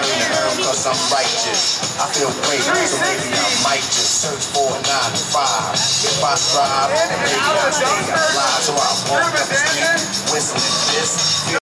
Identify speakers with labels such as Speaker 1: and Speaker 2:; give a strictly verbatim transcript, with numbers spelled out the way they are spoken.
Speaker 1: earn the herb cause I'm righteous. I feel great, so maybe I might just search for a nine to five. If I strive, maybe I stay alive. So I walk up the street, whistling this.